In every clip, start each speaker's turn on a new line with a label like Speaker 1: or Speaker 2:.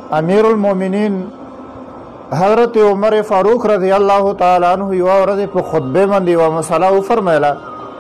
Speaker 1: امیر المؤمنین حضرت عمر فاروق رضی الله تعالی عنہ یو ورځ په خطبه باندې یوه مسله وفرمایله.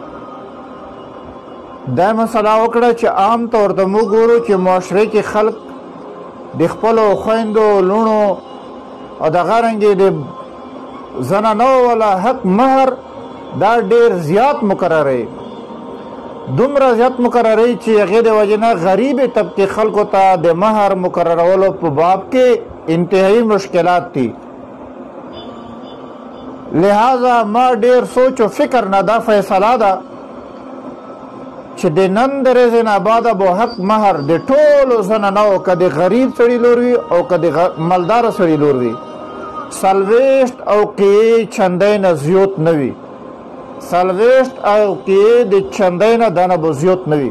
Speaker 1: دا مسله وکړه چې عام طور ته موږ ګورو چې معاشرې کې خلک د خپلو خویندو لوڼو او دغه رنګې د زنانو والا حق مهر دا ډېر زیات مقرروي، دومره زیات مقرروي چې هغې د وجې نه غریبې طبقې خلکو ته د مهر مقررولو په باب کې انتهایی مشکلات دي. لہذا ما ډېر سوچ و فکر نه دا فیصله ده چې د نن د ورځې نه بعده به حق مهر د ټولو زنانو که د غریب سړي لور وي او که د مالداره سړي لور وي 40 اوقیې چندی نه زیات نه وي، 40 اوقیې د چندی نه دا نه به زیات نه وي.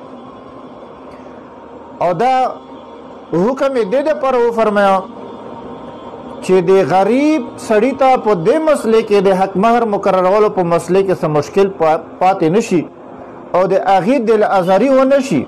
Speaker 1: او دا حکم یې دې دپاره وفرمایا چې د غریب سړي ته په دې مسلې کې د حق مهر مقررولو په مسلې کې څه مشکل پاتې نه شي او د هغې دل ازاري ونه شي.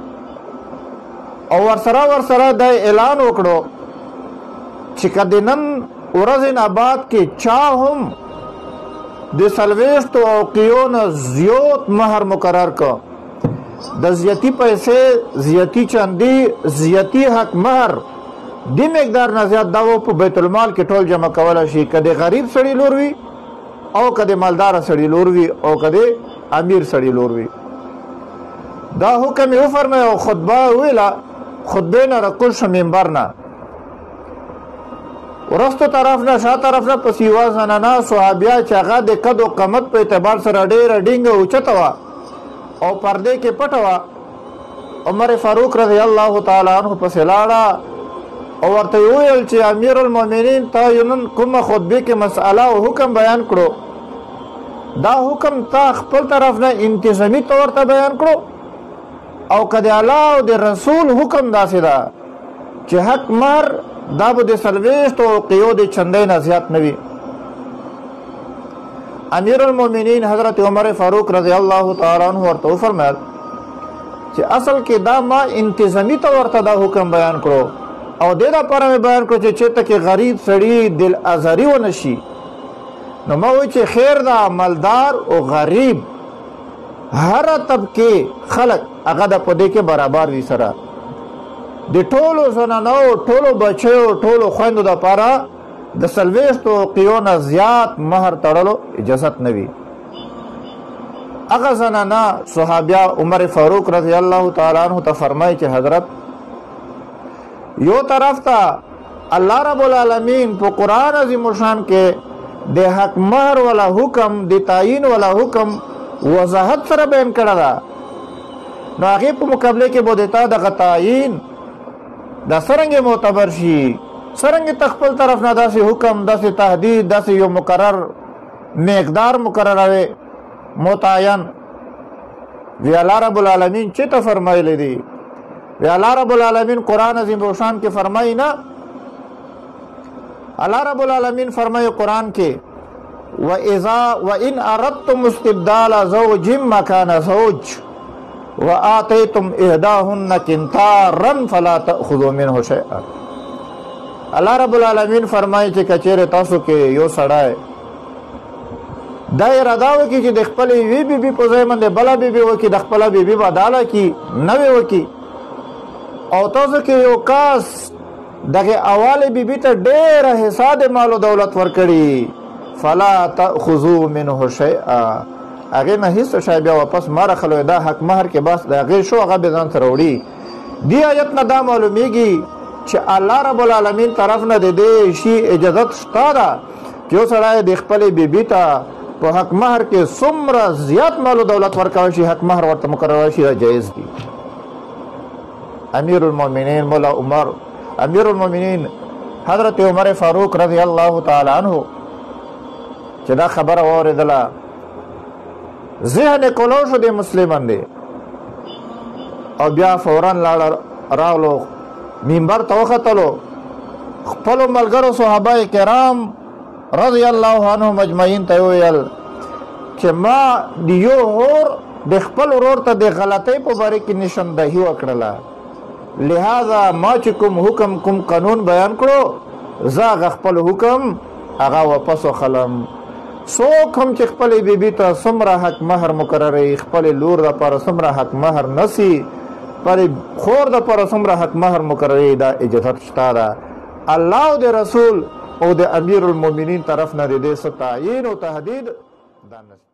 Speaker 1: او ورسره دا اعلان وکړو چې که د نن ورځې نه بعد کې چا هم د 40 اوقیو نه زیات مهر مقرر که د زیاتی پیسې، زیاتی چندی، زیاتی حق مهر دې مقدار نه زیات دا په بیت المال کې ټول جمع کولی شي، که د غریب سړي لور وي او که د مالداره سړي لور وي او که د امیر سړي لور وي. دا حکم یې وفرمایه او خطبه ویله. خطبې نه راکوز شه منبر نه، ورستو طرف نه شا طرف نه پسې یوه زنانه صحابیه چې هغه د قد و قامت په اعتبار سره ډېره ډینګه اوچته وه او پردې کې پټه وه. عمر فاروق رضی الله تعالی عنه پسې لاړه او ورته یې وویل چې امیر المؤمنین تا نن کومه خطبې کې مسئله او حکم بیان کړو، دا حکم تا خپل طرف نه انتظامي طور ته بیان کړو او که د الله او د رسول حکم داسې ده چې حق مهر دا به د 40 اوقیو د چندی نه زیات نه وي. امیر المؤمنین حضرت عمر فاروق رضی الله تعالی عنہ ورته وفرمایل چې اصل کې دا ما انتظامي طور ته دا حکم بیان کړو او دې دپاره مې بیان کړو چې چېرته کې غریب سړي دل ازاري ونه شي. نو ما وایي چې خیر ده مالدار او غریب هره طبقې خلک هغه د په دې کې برابر وي سره. د ټولو زنانو، ټولو بچیو، ټولو خویندو دپاره د 40 اوقیو نه زیات مهر تړلو اجازت نه وي. هغه زنانه صحابیه عمر فاروق رضی الله تعالی عنہ ته فرمایي چې حضرت یو طرف ته الله رب العالمین په قرآن عظیم شان کې د حق مهر والا حکم، د تعیین والا حکم وضاحت سره بیان کړی ده، نو هغې په مقابله کې به د تا دغه تعیین دا څرنګې معتبر شي، څرنګې ته خپل طرف نه داسې حکم، داسې تهدید، داسې یو مقرر مقدار مقرروي متعین. وی الله رب العالمین چې ته فرمایلی دی؟ وی الله رب العالمین قرآن عظیم روشان کې فرمایي نه. الله رب العالمین فرمایي قرآن کې وَإِنْ أَرَدْتُمُ اسْتِبْدَالَ زَوْجٍ مَكَانَ زَوْجٍ وَآتَيْتُمْ إِحْدَاهُنَّ قِنْطَارًا فَلَا تَأْخُذُوا مِنْهُ شَيْئًا. الله رب العالمین فرمایي چې کچېرې تاسو کې یو سړی دا اراده وکړي چې د خپلې یوې بیبي په ځای باندې بله بیبي وکړي، د خپله بیبي بداله کړي، نوې وکړي، او تاسو کې یو کس دغې اولې بیبي ته ډېره حصه د مال و دولت ورکړي، فلا تأخذوا منه شیئا، هغې نه هېڅ شی بیا واپس مه راخلوئ. دا حق مهر کې بس د هغې شو، هغه بې ځان سره وړي. دې آیت نه دا معلومیږي چې الله رب العالمین طرف نه د دې شي اجازت شته ده چې یو سړی د خپلې بیبي ته په حق مهر کې څومره زیات مال و دولت ورکولی شي، حق مهر ورته مقررولی شي، دا جایز دي. امیر المؤمنین مولا عمر، امیر المؤمنین حضرت عمر فاروق رضی الله تعالی عنہ چې دا خبره واورېدله، ذهن کولو شو د مسلمان دی او بیا فوراً راغلو منبر ته وختلو، خپلو ملګرو صحابه کرام رضی الله عنهم اجمعین ته وویل چې ما د یو اور د خپل ورور ته د غلطۍ په باره کې نشاندهي وکړله، لہذا ما چې کوم حکم کوم قانون بیان کړو زه هغه خپل حکم هغه واپس وخلم. څوک هم چې خپل بیبي ته څومره حق مهر مقرروي، خپل لور دپاره څومره حق مهر نسی، خپل خور دپاره څومره حق مهر مقرروي، دا اجازت شته ده. الله او د رسول او د امیر المؤمنین طرف نه د دې څه تعیین او تهدید دا نشته.